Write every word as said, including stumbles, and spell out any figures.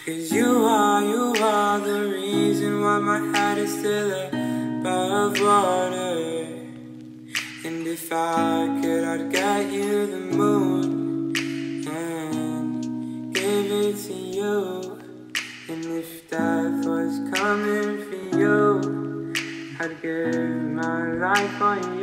Cause you are, you are the reason why my head is still above water. And if I could, I'd get you the moon and give it to you. And if death was coming for you, I'd give my life on